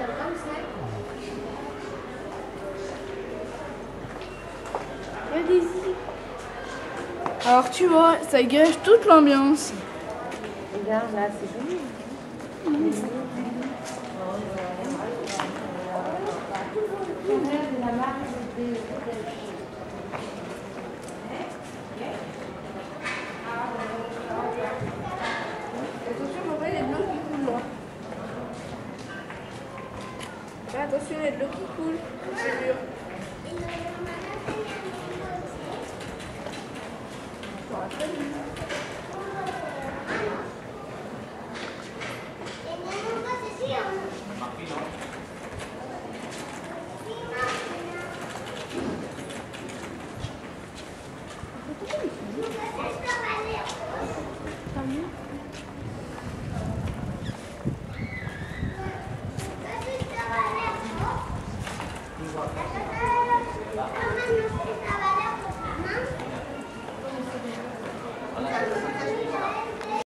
Alors tu vois, ça gâche toute l'ambiance. Regarde là, c'est joli. Attention, papa, il y a de l'eau qui coule là. Là, attention, il y a de l'eau qui coule. C'est dur.